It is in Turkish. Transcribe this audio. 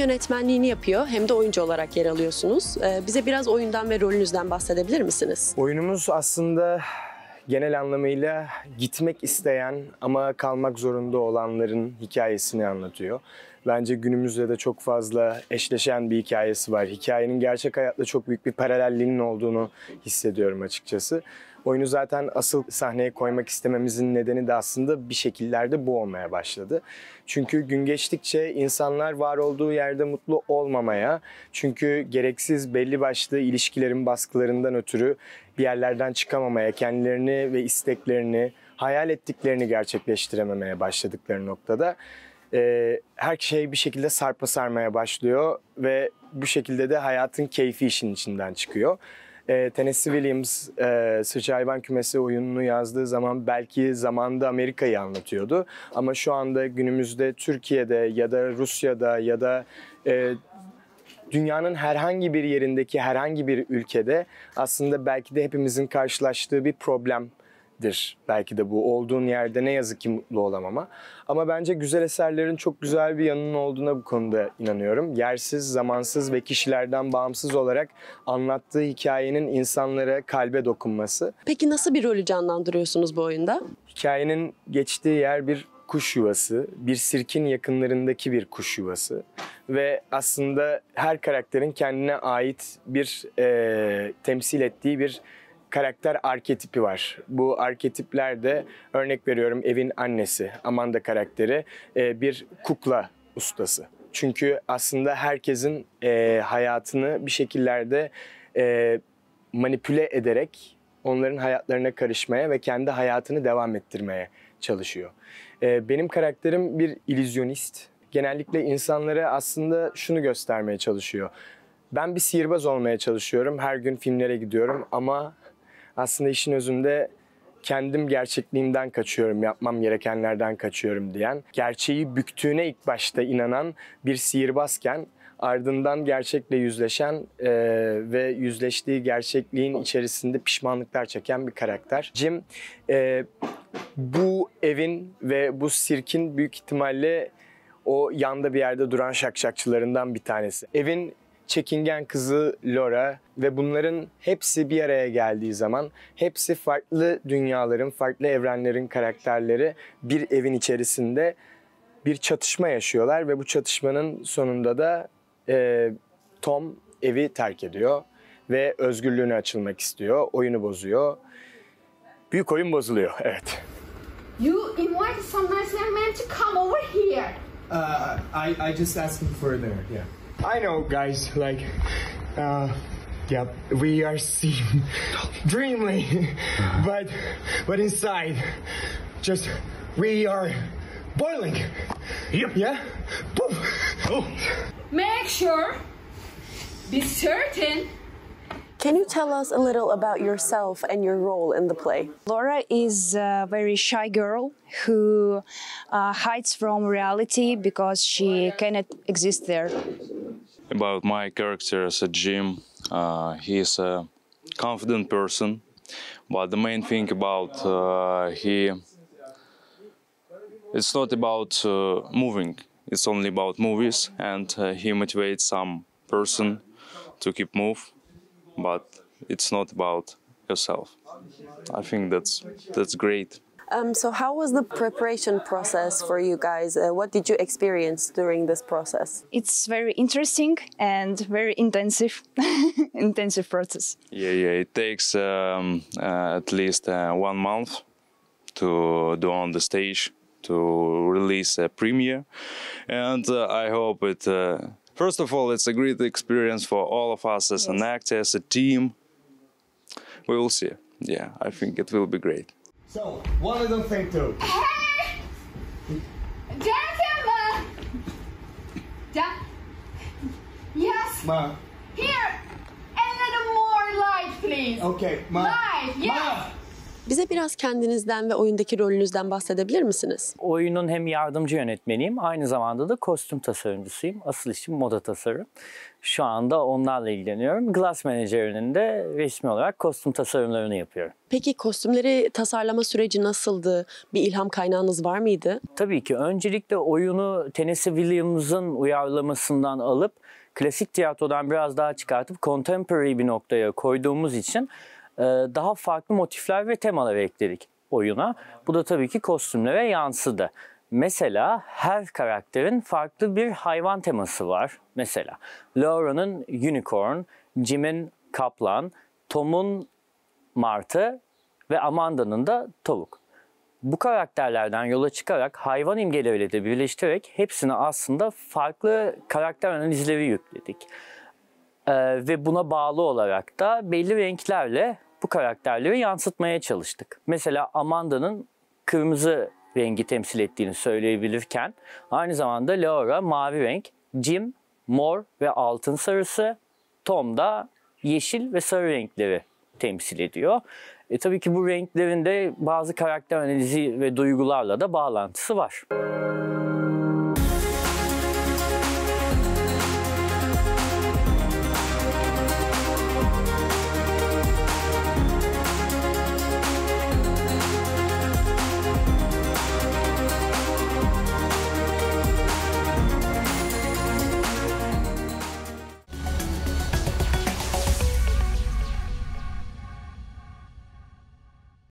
yönetmenliğini yapıyor hem de oyuncu olarak yer alıyorsunuz. Bize biraz oyundan ve rolünüzden bahsedebilir misiniz? Oyunumuz aslında genel anlamıyla gitmek isteyen ama kalmak zorunda olanların hikayesini anlatıyor. Bence günümüzde de çok fazla eşleşen bir hikayesi var. Hikayenin gerçek hayatla çok büyük bir paralelliğinin olduğunu hissediyorum açıkçası. Oyunu zaten asıl sahneye koymak istememizin nedeni de aslında bir şekillerde bu olmaya başladı. Çünkü gün geçtikçe insanlar var olduğu yerde mutlu olmamaya, çünkü gereksiz belli başlı ilişkilerin baskılarından ötürü bir yerlerden çıkamamaya, kendilerini ve isteklerini, hayal ettiklerini gerçekleştirememeye başladıkları noktada her şey bir şekilde sarpa sarmaya başlıyor ve bu şekilde de hayatın keyfi işin içinden çıkıyor. Tennessee Williams Sıçı Hayvan Kümesi oyununu yazdığı zaman belki zamanda Amerika'yı anlatıyordu. Ama şu anda günümüzde Türkiye'de ya da Rusya'da ya da dünyanın herhangi bir yerindeki herhangi bir ülkede aslında belki de hepimizin karşılaştığı bir problemdir. Belki de bu olduğun yerde ne yazık ki mutlu olamama. Ama bence güzel eserlerin çok güzel bir yanının olduğuna bu konuda inanıyorum. Yersiz, zamansız ve kişilerden bağımsız olarak anlattığı hikayenin insanlara, kalbe dokunması. Peki nasıl bir rolü canlandırıyorsunuz bu oyunda? Hikayenin geçtiği yer bir kuş yuvası, bir sirkin yakınlarındaki bir kuş yuvası ve aslında her karakterin kendine ait bir temsil ettiği bir karakter arketipi var. Bu arketipler de örnek veriyorum evin annesi, Amanda karakteri bir kukla ustası. Çünkü aslında herkesin hayatını bir şekillerde manipüle ederek onların hayatlarına karışmaya ve kendi hayatını devam ettirmeye çalışıyor. Benim karakterim bir illüzyonist. Genellikle insanlara aslında şunu göstermeye çalışıyor. Ben bir sihirbaz olmaya çalışıyorum. Her gün filmlere gidiyorum ama aslında işin özünde kendim gerçekliğimden kaçıyorum, yapmam gerekenlerden kaçıyorum diyen, gerçeği büktüğüne ilk başta inanan bir sihirbazken ardından gerçekle yüzleşen ve yüzleştiği gerçekliğin içerisinde pişmanlıklar çeken bir karakter. Jim bu evin ve bu sirkin büyük ihtimalle o yanda bir yerde duran şakşakçılarından bir tanesi. Evin çekingen kızı Laura ve bunların hepsi bir araya geldiği zaman hepsi farklı dünyaların, farklı evrenlerin karakterleri bir evin içerisinde bir çatışma yaşıyorlar ve bu çatışmanın sonunda da Tom evi terk ediyor ve özgürlüğüne açılmak istiyor, oyunu bozuyor. Büyük oyun bozuluyor, evet. You invited some nice young man to come over here. I just asked him further, yeah. I know, guys, like, yeah, we are seen dreamily, but inside, just, we are boiling. Yep. Yeah? Boom. Oh. Make sure, be certain. Can you tell us a little about yourself and your role in the play? Laura is a very shy girl who hides from reality because she cannot exist there. About my character as a Jim, he is a confident person, but the main thing about it's not about moving, it's only about movies, and he motivates some person to keep move, but it's not about yourself. I think that's great. So how was the preparation process for you guys? What did you experience during this process? It's very interesting and very intensive, intensive process. Yeah, it takes at least 1 month to do on the stage, to release a premiere, and I hope it. First of all, it's a great experience for all of us as an actor, as a team. We will see. Yeah, I think it will be great. So, one little thing too. Hey! Gentlemen! Yes? Ma. Here! A little more light, please. Okay, Ma. Light, yes! Ma. Bize biraz kendinizden ve oyundaki rolünüzden bahsedebilir misiniz? Oyunun hem yardımcı yönetmeniyim, aynı zamanda da kostüm tasarımcısıyım. Asıl işim moda tasarım. Şu anda onlarla ilgileniyorum. Glass Manager'ın de resmi olarak kostüm tasarımlarını yapıyorum. Peki kostümleri tasarlama süreci nasıldı? Bir ilham kaynağınız var mıydı? Tabii ki öncelikle oyunu Tennessee Williams'ın uyarlamasından alıp klasik tiyatrodan biraz daha çıkartıp contemporary bir noktaya koyduğumuz için daha farklı motifler ve temalar ekledik oyuna. Bu da tabii ki kostümlere yansıdı. Mesela her karakterin farklı bir hayvan teması var. Mesela Laura'nın unicorn, Jim'in kaplan, Tom'un martı ve Amanda'nın da tavuk. Bu karakterlerden yola çıkarak hayvan imgeleriyle de birleştirerek hepsine aslında farklı karakter analizleri yükledik. Ve buna bağlı olarak da belli renklerle bu karakterleri yansıtmaya çalıştık. Mesela Amanda'nın kırmızı rengi temsil ettiğini söyleyebilirken aynı zamanda Laura mavi renk, Jim mor ve altın sarısı, Tom da yeşil ve sarı renkleri temsil ediyor. Tabii ki bu renklerin de bazı karakter analizi ve duygularla da bağlantısı var.